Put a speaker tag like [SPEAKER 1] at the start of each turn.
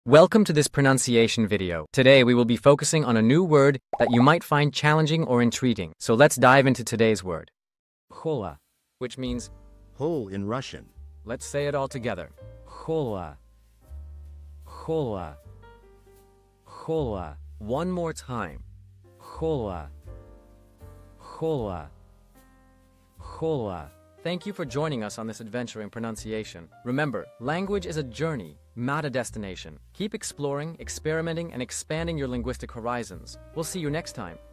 [SPEAKER 1] Welcome to this pronunciation video. Today we will be focusing on a new word that you might find challenging or intriguing. So let's dive into today's word. Hola, which means
[SPEAKER 2] hole in Russian.
[SPEAKER 1] let's say it all together. Hola. Hola. Hola. One more time. Hola. Hola. Hola. Thank you for joining us on this adventure in pronunciation. Remember, language is a journey, not a destination. Keep exploring, experimenting, and expanding your linguistic horizons. We'll see you next time.